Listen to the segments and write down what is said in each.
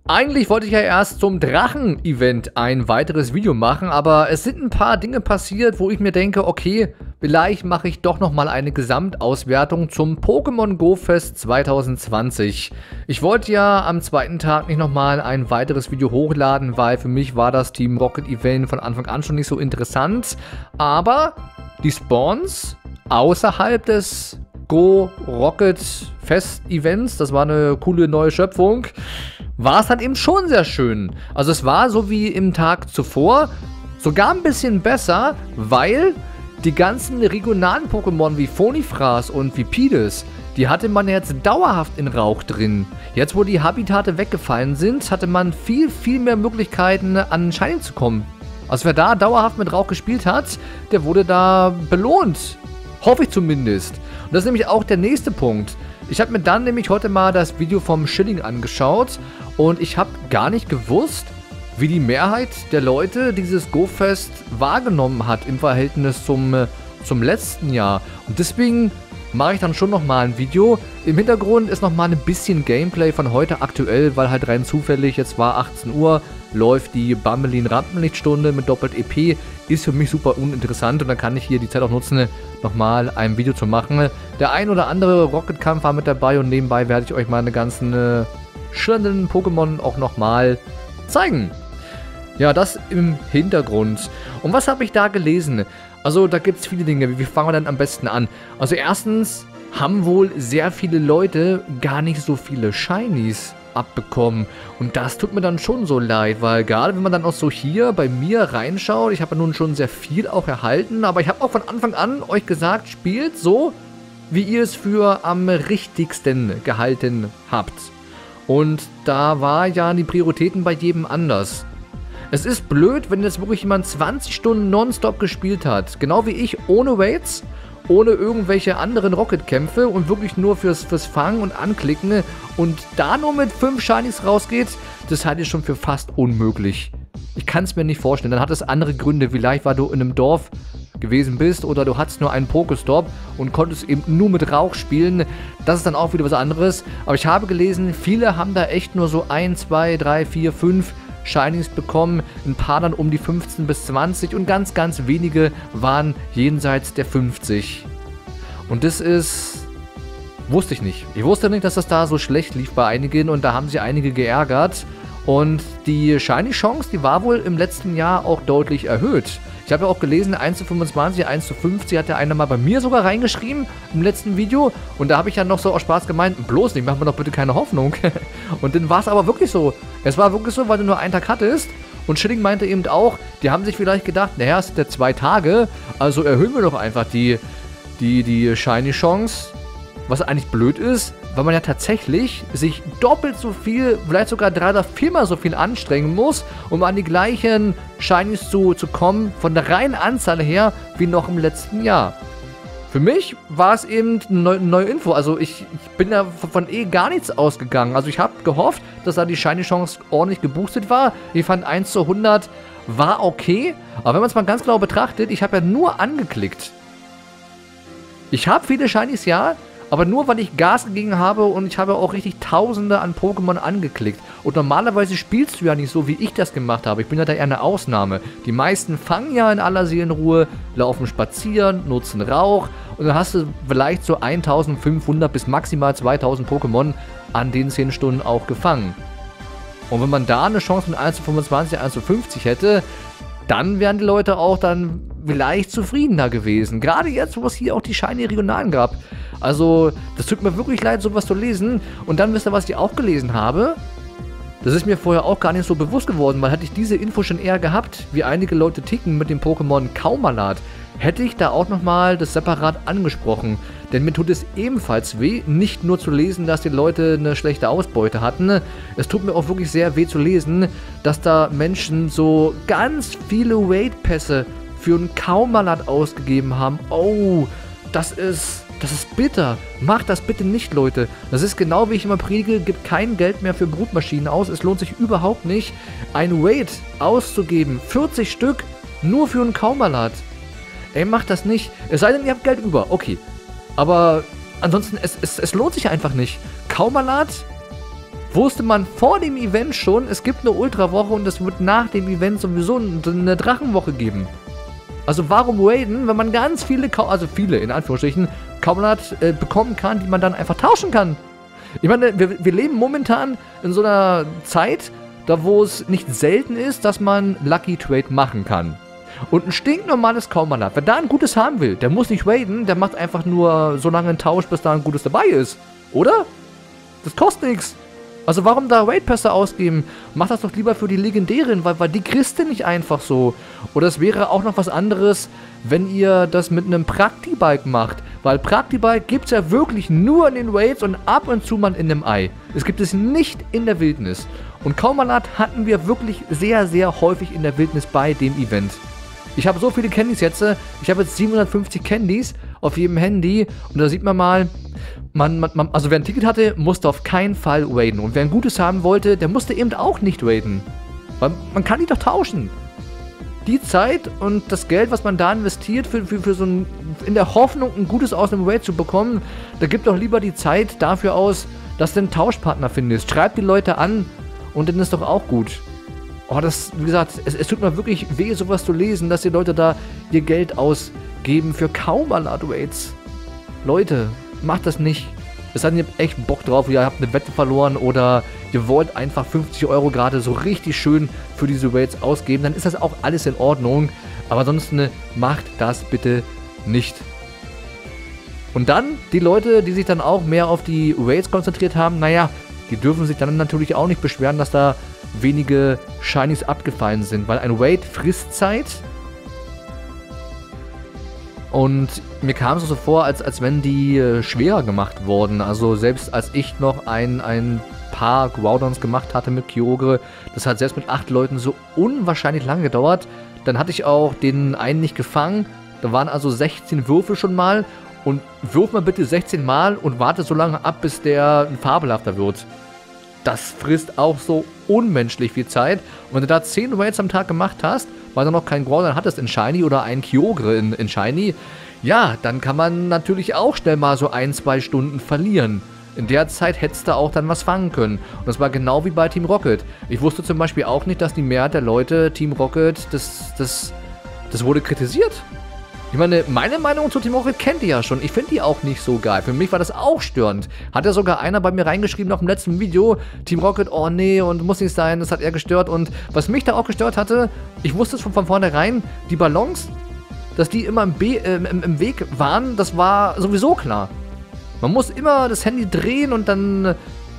Eigentlich wollte ich ja erst zum Drachen-Event ein weiteres Video machen, aber es sind ein paar Dinge passiert, wo ich mir denke, okay, vielleicht mache ich doch nochmal eine Gesamtauswertung zum Pokémon Go Fest 2020. Ich wollte ja am zweiten Tag nicht nochmal ein weiteres Video hochladen, weil für mich war das Team Rocket Event von Anfang an schon nicht so interessant, aber die Spawns außerhalb des Go Rocket Fest Events, das war eine coole neue Schöpfung, war es dann eben schon sehr schön. Also es war so wie im Tag zuvor, sogar ein bisschen besser, weil die ganzen regionalen Pokémon wie Phonifras und Vipides, die hatte man jetzt dauerhaft in Rauch drin. Jetzt, wo die Habitate weggefallen sind, hatte man viel, viel mehr Möglichkeiten, an Shiny zu kommen. Also wer da dauerhaft mit Rauch gespielt hat, der wurde da belohnt. Hoffe ich zumindest. Und das ist nämlich auch der nächste Punkt. Ich habe mir dann nämlich heute mal das Video vom Schilling angeschaut und ich habe gar nicht gewusst, wie die Mehrheit der Leute dieses Go-Fest wahrgenommen hat im Verhältnis zum letzten Jahr. Und deswegen mache ich dann schon nochmal ein Video. Im Hintergrund ist nochmal ein bisschen Gameplay von heute aktuell, weil halt rein zufällig, jetzt war 18 Uhr, läuft die Bammelin-Rampenlichtstunde mit Doppelt-EP. Ist für mich super uninteressant und dann kann ich hier die Zeit auch nutzen, nochmal ein Video zu machen. Der ein oder andere Rocket-Kampf war mit dabei und nebenbei werde ich euch meine ganzen schillernden Pokémon auch nochmal zeigen. Ja, das im Hintergrund. Und was habe ich da gelesen? Also da gibt es viele Dinge. Wie fangen wir dann am besten an? Also erstens haben wohl sehr viele Leute gar nicht so viele Shinies abbekommen. Und das tut mir dann schon so leid, weil gerade wenn man dann auch so hier bei mir reinschaut, ich habe ja nun schon sehr viel auch erhalten, aber ich habe auch von Anfang an euch gesagt, spielt so, wie ihr es für am richtigsten gehalten habt. Und da war ja die Prioritäten bei jedem anders. Es ist blöd, wenn jetzt wirklich jemand 20 Stunden nonstop gespielt hat, genau wie ich, ohne Waits, ohne irgendwelche anderen Rocket-Kämpfe und wirklich nur fürs Fangen und Anklicken und da nur mit 5 Shinies rausgeht, das halte ich schon für fast unmöglich. Ich kann es mir nicht vorstellen. Dann hat es andere Gründe, vielleicht weil du in einem Dorf gewesen bist oder du hattest nur einen Pokestop und konntest eben nur mit Rauch spielen. Das ist dann auch wieder was anderes. Aber ich habe gelesen, viele haben da echt nur so 1, 2, 3, 4, 5 Shinies bekommen, ein paar dann um die 15 bis 20 und ganz, ganz wenige waren jenseits der 50. Und das ist... wusste ich nicht. Ich wusste nicht, dass das da so schlecht lief bei einigen und da haben sich einige geärgert. Und die Shiny-Chance, die war wohl im letzten Jahr auch deutlich erhöht. Ich habe ja auch gelesen, 1 zu 25, 1 zu 50 hat der eine mal bei mir sogar reingeschrieben im letzten Video. Und da habe ich ja noch so aus Spaß gemeint, bloß nicht, mach mir doch bitte keine Hoffnung. Und dann war es aber wirklich so. Es war wirklich so, weil du nur einen Tag hattest. Und Schilling meinte eben auch, die haben sich vielleicht gedacht, naja, es sind ja 2 Tage, also erhöhen wir doch einfach die Shiny-Chance. Was eigentlich blöd ist, weil man ja tatsächlich sich doppelt so viel, vielleicht sogar 3 oder 4-mal so viel anstrengen muss, um an die gleichen Shinies zu kommen, von der reinen Anzahl her, wie noch im letzten Jahr. Für mich war es eben eine neue Info, also ich bin da von gar nichts ausgegangen. Also ich habe gehofft, dass da die Shiny-Chance ordentlich geboostet war. Ich fand 1 zu 100 war okay, aber wenn man es mal ganz genau betrachtet, ich habe ja nur angeklickt. Ich habe viele Shinies, ja, aber nur, weil ich Gas gegeben habe und ich habe auch richtig Tausende an Pokémon angeklickt. Und normalerweise spielst du ja nicht so, wie ich das gemacht habe. Ich bin ja da eher eine Ausnahme. Die meisten fangen ja in aller Seelenruhe, laufen spazieren, nutzen Rauch. Und dann hast du vielleicht so 1500 bis maximal 2000 Pokémon an den 10 Stunden auch gefangen. Und wenn man da eine Chance von 1 zu 25, 1 zu 50 hätte, dann wären die Leute auch dann vielleicht zufriedener gewesen. Gerade jetzt, wo es hier auch die Shiny Regionalen gab. Also, das tut mir wirklich leid, sowas zu lesen. Und dann wisst ihr, was ich auch gelesen habe? Das ist mir vorher auch gar nicht so bewusst geworden, weil hätte ich diese Info schon eher gehabt, wie einige Leute ticken mit dem Pokémon Kaumalat, hätte ich da auch nochmal das separat angesprochen. Denn mir tut es ebenfalls weh, nicht nur zu lesen, dass die Leute eine schlechte Ausbeute hatten. Es tut mir auch wirklich sehr weh zu lesen, dass da Menschen so ganz viele Raid-Pässe für einen Kaumalat ausgegeben haben. Oh, das ist bitter. Macht das bitte nicht, Leute. Das ist genau wie ich immer predige, gibt kein Geld mehr für Brutmaschinen aus. Es lohnt sich überhaupt nicht, ein Raid auszugeben. 40 Stück nur für einen Kaumalat. Ey, macht das nicht. Es sei denn, ihr habt Geld über. Okay. Aber ansonsten, es lohnt sich einfach nicht. Kaumalat wusste man vor dem Event schon, es gibt eine Ultra-Woche und es wird nach dem Event sowieso eine Drachenwoche geben. Also warum raiden, wenn man ganz viele, also viele in Anführungsstrichen, Kaumlat bekommen kann, die man dann einfach tauschen kann? Ich meine, wir leben momentan in so einer Zeit, da wo es nicht selten ist, dass man Lucky Trade machen kann. Und ein stinknormales Kaumlat, wer da ein Gutes haben will, der muss nicht raiden, der macht einfach nur so lange einen Tausch, bis da ein Gutes dabei ist. Oder? Das kostet nichts. Also warum da Raid-Pässe ausgeben? Mach das doch lieber für die Legendären, weil die kriegst du nicht einfach so. Oder es wäre auch noch was anderes, wenn ihr das mit einem Praktibike macht. Weil Praktibike gibt es ja wirklich nur in den Raids und ab und zu mal in dem Ei. Es gibt es nicht in der Wildnis. Und Kaumlat hatten wir wirklich sehr, sehr häufig in der Wildnis bei dem Event. Ich habe so viele Candies jetzt. Ich habe jetzt 750 Candies auf jedem Handy. Und da sieht man mal, also wer ein Ticket hatte, musste auf keinen Fall raiden. Und wer ein Gutes haben wollte, der musste eben auch nicht raiden. Weil man kann die doch tauschen. Die Zeit und das Geld, was man da investiert, für so ein, in der Hoffnung, ein Gutes aus einem Raid zu bekommen, da gibt doch lieber die Zeit dafür aus, dass du einen Tauschpartner findest. Schreib die Leute an und dann ist doch auch gut. Oh, das, wie gesagt, es tut mir wirklich weh, sowas zu lesen, dass die Leute da ihr Geld ausgeben für Kaumlat-Raids. Leute, macht das nicht. Es sei denn, ihr habt echt Bock drauf, ihr habt eine Wette verloren oder ihr wollt einfach 50 € gerade so richtig schön für diese Raids ausgeben, dann ist das auch alles in Ordnung. Aber ansonsten macht das bitte nicht. Und dann die Leute, die sich dann auch mehr auf die Raids konzentriert haben, naja, die dürfen sich dann natürlich auch nicht beschweren, dass da wenige Shinies abgefallen sind, weil ein Raid frisst Zeit. Und mir kam es so vor, als wenn die schwerer gemacht wurden. Also selbst als ich noch ein paar Groudons gemacht hatte mit Kyogre, das hat selbst mit 8 Leuten so unwahrscheinlich lange gedauert. Dann hatte ich auch den einen nicht gefangen. Da waren also 16 Würfe schon mal. Und wirf mal bitte 16 Mal und warte so lange ab, bis der ein fabelhafter wird. Das frisst auch so unmenschlich viel Zeit. Und wenn du da 10 Raids am Tag gemacht hast, weil du noch keinen Groudon hattest in Shiny oder einen Kyogre in Shiny, ja, dann kann man natürlich auch schnell mal so 1-2 Stunden verlieren. In der Zeit hättest du auch dann was fangen können. Und das war genau wie bei Team Rocket. Ich wusste zum Beispiel auch nicht, dass die Mehrheit der Leute Team Rocket, das wurde kritisiert. Ich meine Meinung zu Team Rocket kennt ihr ja schon. Ich finde die auch nicht so geil. Für mich war das auch störend. Hat ja sogar einer bei mir reingeschrieben noch im letzten Video, Team Rocket, oh nee, und muss nicht sein, das hat er gestört. Und was mich da auch gestört hatte, ich wusste es von vornherein, die Ballons, dass die immer im Weg waren, das war sowieso klar. Man muss immer das Handy drehen und dann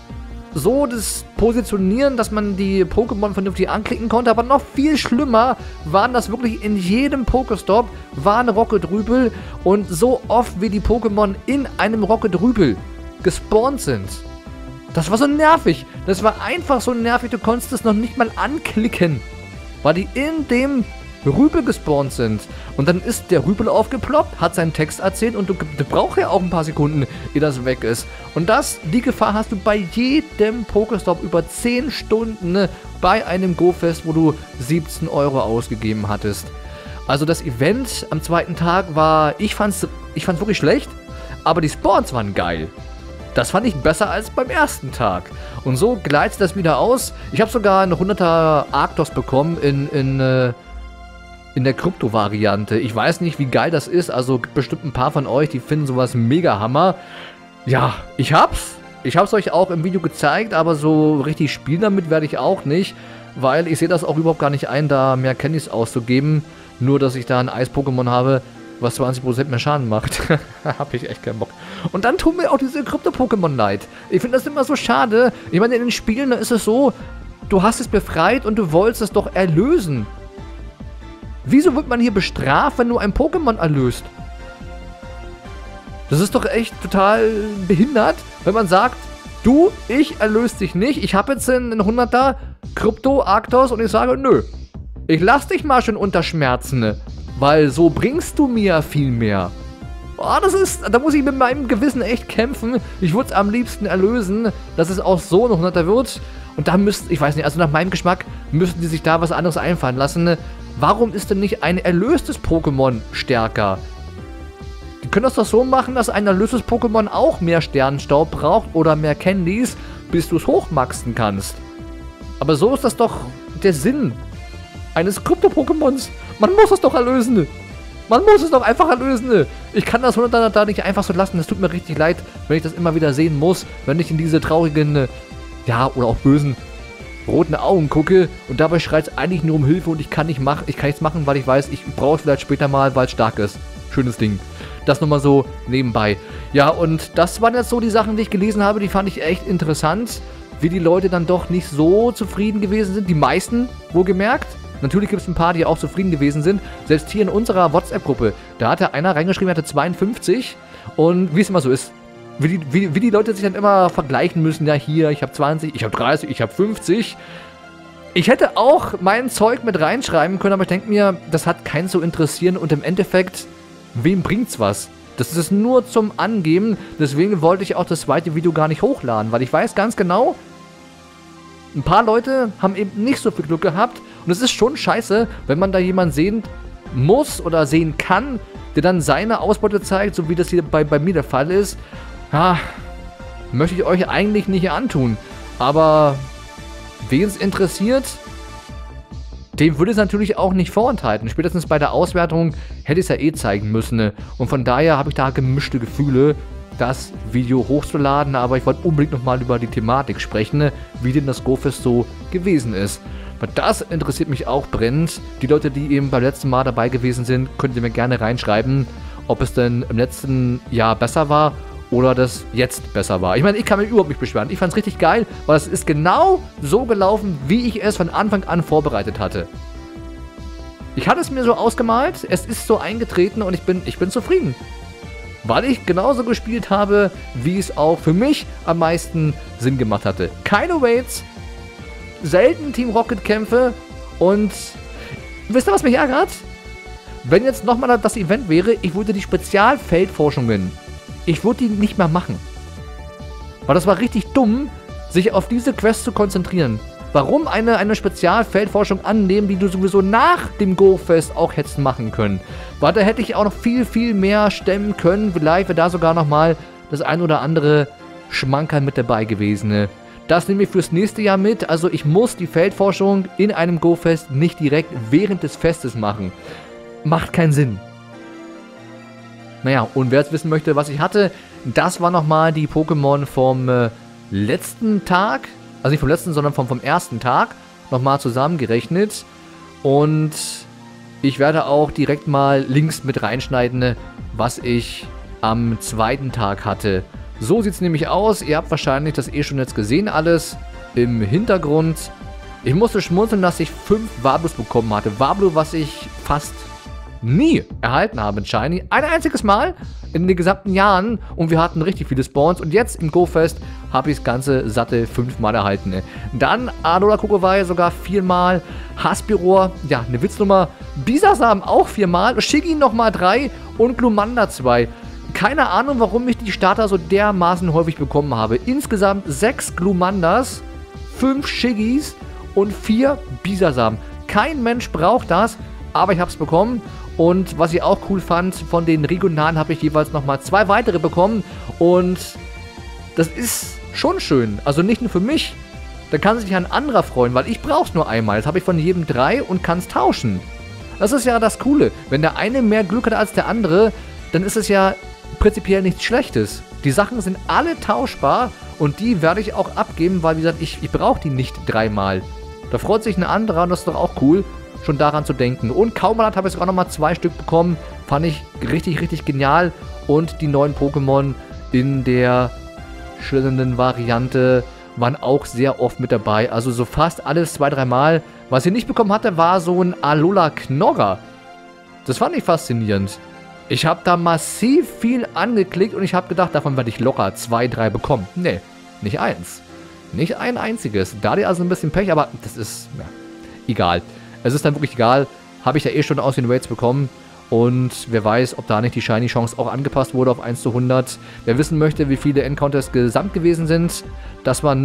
so das positionieren, dass man die Pokémon vernünftig anklicken konnte. Aber noch viel schlimmer waren das wirklich in jedem Pokestop waren Rocket-Rüpel und so oft wie die Pokémon in einem Rocket-Rüpel gespawnt sind. Das war so nervig. Das war einfach so nervig, du konntest es noch nicht mal anklicken, weil die in dem Rüpel gespawnt sind. Und dann ist der Rüpel aufgeploppt, hat seinen Text erzählt und du brauchst ja auch ein paar Sekunden, ehe das weg ist. Und die Gefahr hast du bei jedem Pokestop über 10 Stunden bei einem Go-Fest, wo du 17 € ausgegeben hattest. Also das Event am zweiten Tag war, ich fand's wirklich schlecht, aber die Spawns waren geil. Das fand ich besser als beim ersten Tag. Und so gleitet das wieder aus. Ich habe sogar eine 100er Arctos bekommen in der Krypto-Variante. Ich weiß nicht, wie geil das ist. Also gibt bestimmt ein paar von euch, die finden sowas mega Hammer. Ja, ich hab's. Ich hab's euch auch im Video gezeigt, aber so richtig spielen damit werde ich auch nicht, weil ich sehe das auch überhaupt gar nicht ein, da mehr Candies auszugeben. Nur, dass ich da ein Eis-Pokémon habe, was 20% mehr Schaden macht. Hab ich echt keinen Bock. Und dann tun mir auch diese Krypto-Pokémon leid. Ich finde das immer so schade. Ich meine, in den Spielen, da ist es so, du hast es befreit und du wolltest es doch erlösen. Wieso wird man hier bestraft, wenn du ein Pokémon erlöst? Das ist doch echt total behindert, wenn man sagt, du, ich erlöse dich nicht, ich habe jetzt einen 100er Krypto Arctos und ich sage, nö, ich lass dich mal schon unter Schmerzen, weil so bringst du mir viel mehr. Oh, da muss ich mit meinem Gewissen echt kämpfen. Ich würde es am liebsten erlösen, dass es auch so ein 100er wird. Und da ich weiß nicht, also nach meinem Geschmack müssten die sich da was anderes einfallen lassen. Warum ist denn nicht ein erlöstes Pokémon stärker? Die können das doch so machen, dass ein erlöstes Pokémon auch mehr Sternenstaub braucht oder mehr Candies, bis du es hochmaxen kannst. Aber so ist das doch der Sinn eines Krypto-Pokémons. Man muss es doch erlösen. Man muss es doch einfach erlösen. Ich kann das 100 da nicht einfach so lassen. Es tut mir richtig leid, wenn ich das immer wieder sehen muss, wenn ich in diese traurigen, ja, oder auch bösen roten Augen gucke und dabei schreit es eigentlich nur um Hilfe und ich kann nichts machen, weil ich weiß, ich brauche es vielleicht später mal, weil es stark ist. Schönes Ding. Das nochmal so nebenbei. Ja, und das waren jetzt so die Sachen, die ich gelesen habe, die fand ich echt interessant, wie die Leute dann doch nicht so zufrieden gewesen sind. Die meisten, wohlgemerkt. Natürlich gibt es ein paar, die auch zufrieden gewesen sind. Selbst hier in unserer WhatsApp-Gruppe, da hatte einer reingeschrieben, er hatte 52 und wie es immer so ist, wie die Leute sich dann immer vergleichen müssen, ja hier, ich habe 20, ich habe 30, ich habe 50. Ich hätte auch mein Zeug mit reinschreiben können, aber ich denke mir, das hat keinen zu interessieren und im Endeffekt, wem bringt's was? Das ist nur zum Angeben, deswegen wollte ich auch das zweite Video gar nicht hochladen, weil ich weiß ganz genau, ein paar Leute haben eben nicht so viel Glück gehabt und es ist schon scheiße, wenn man da jemanden sehen muss oder sehen kann, der dann seine Ausbeute zeigt, so wie das hier bei mir der Fall ist. Ja, möchte ich euch eigentlich nicht antun, aber wen es interessiert, dem würde es natürlich auch nicht vorenthalten. Spätestens bei der Auswertung hätte ich es ja eh zeigen müssen. Und von daher habe ich da gemischte Gefühle, das Video hochzuladen. Aber ich wollte unbedingt nochmal über die Thematik sprechen, wie denn das Go-Fest so gewesen ist. Weil das interessiert mich auch brennend. Die Leute, die eben beim letzten Mal dabei gewesen sind, könnt ihr mir gerne reinschreiben, ob es denn im letzten Jahr besser war oder das jetzt besser war. Ich meine, ich kann mich überhaupt nicht beschweren. Ich fand es richtig geil, weil es ist genau so gelaufen, wie ich es von Anfang an vorbereitet hatte. Ich hatte es mir so ausgemalt, es ist so eingetreten und ich bin zufrieden. Weil ich genauso gespielt habe, wie es auch für mich am meisten Sinn gemacht hatte. Keine Waits, selten Team Rocket Kämpfe und wisst ihr, was mich ärgert? Wenn jetzt nochmal das Event wäre, ich würde die Spezialfeldforschungen, ich würde die nicht mehr machen. Weil das war richtig dumm, sich auf diese Quest zu konzentrieren. Warum eine Spezialfeldforschung annehmen, die du sowieso nach dem Go-Fest auch hättest machen können? Weil da hätte ich auch noch viel, viel mehr stemmen können. Vielleicht wäre da sogar nochmal das ein oder andere Schmankerl mit dabei gewesen. Das nehme ich fürs nächste Jahr mit. Also ich muss die Feldforschung in einem Go-Fest nicht direkt während des Festes machen. Macht keinen Sinn. Naja, und wer jetzt wissen möchte, was ich hatte, das war nochmal die Pokémon vom letzten Tag. Also nicht vom letzten, sondern vom ersten Tag. Nochmal zusammengerechnet. Und ich werde auch direkt mal Links mit reinschneiden, was ich am zweiten Tag hatte. So sieht es nämlich aus. Ihr habt wahrscheinlich das eh schon jetzt gesehen alles im Hintergrund. Ich musste schmunzeln, dass ich 5 Wablus bekommen hatte. Wablu, was ich fast nie erhalten habe in Shiny. Ein einziges Mal in den gesamten Jahren und wir hatten richtig viele Spawns und jetzt im Go-Fest habe ich das ganze satte 5 Mal erhalten. Dann Alola Kokowai sogar 4 Mal, Haspiror, ja, eine Witznummer, Bisasam auch 4 Mal, Shiggy nochmal 3 und Glumanda 2. Keine Ahnung, warum ich die Starter so dermaßen häufig bekommen habe. Insgesamt 6 Glumandas, 5 Shiggys und 4 Bisasam. Kein Mensch braucht das, aber ich habe es bekommen. Und was ich auch cool fand, von den regionalen habe ich jeweils nochmal 2 weitere bekommen. Und das ist schon schön. Also nicht nur für mich. Da kann sich ein anderer freuen, weil ich brauche es nur einmal. Jetzt habe ich von jedem 3 und kann es tauschen. Das ist ja das Coole. Wenn der eine mehr Glück hat als der andere, dann ist es ja prinzipiell nichts Schlechtes. Die Sachen sind alle tauschbar und die werde ich auch abgeben, weil wie gesagt, ich brauche die nicht 3-mal. Da freut sich ein anderer und das ist doch auch cool, schon daran zu denken. Und Kaumalat habe ich sogar nochmal 2 Stück bekommen. Fand ich richtig, richtig genial. Und die neuen Pokémon in der schillernden Variante waren auch sehr oft mit dabei. Also so fast alles 2-3 Mal. Was ich nicht bekommen hatte, war so ein Alola Knorrer. Das fand ich faszinierend. Ich habe da massiv viel angeklickt und ich habe gedacht, davon werde ich locker 2-3 bekommen. Nee, nicht 1. Nicht ein einziges. Da hatte also ein bisschen Pech, aber das ist ja, egal. Es ist dann wirklich egal, habe ich ja eh schon aus den Rates bekommen und wer weiß, ob da nicht die Shiny-Chance auch angepasst wurde auf 1:100. Wer wissen möchte, wie viele Encounters gesamt gewesen sind, das waren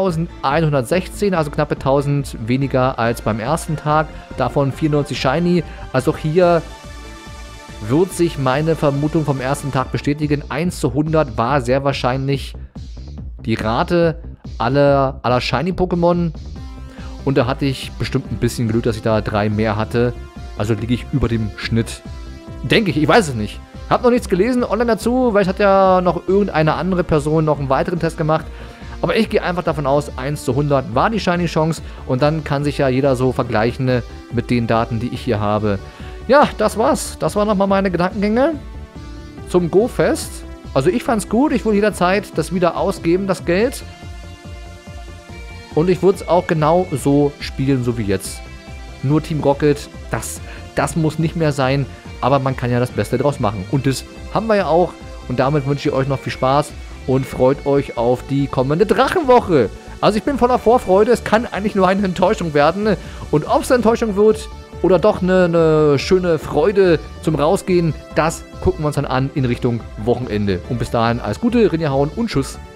9116, also knappe 1000 weniger als beim ersten Tag, davon 94 Shiny. Also auch hier wird sich meine Vermutung vom ersten Tag bestätigen. 1:100 war sehr wahrscheinlich die Rate, aller Shiny-Pokémon. Und da hatte ich bestimmt ein bisschen Glück, dass ich da 3 mehr hatte. Also liege ich über dem Schnitt. Denke ich weiß es nicht. Hab noch nichts gelesen online dazu, weil es hat ja noch irgendeine andere Person noch einen weiteren Test gemacht. Aber ich gehe einfach davon aus, 1 zu 100 war die Shiny-Chance. Und dann kann sich ja jeder so vergleichen mit den Daten, die ich hier habe. Ja, das war's. Das waren nochmal meine Gedankengänge zum Go-Fest. Also ich fand's gut. Ich würde jederzeit das wieder ausgeben, das Geld. Und ich würde es auch genau so spielen, so wie jetzt. Nur Team Rocket, das muss nicht mehr sein. Aber man kann ja das Beste draus machen. Und das haben wir ja auch. Und damit wünsche ich euch noch viel Spaß. Und freut euch auf die kommende Drachenwoche. Also ich bin voller Vorfreude. Es kann eigentlich nur eine Enttäuschung werden. Und ob es eine Enttäuschung wird oder doch eine schöne Freude zum Rausgehen, das gucken wir uns dann an in Richtung Wochenende. Und bis dahin alles Gute, Rinjahauen und Tschüss.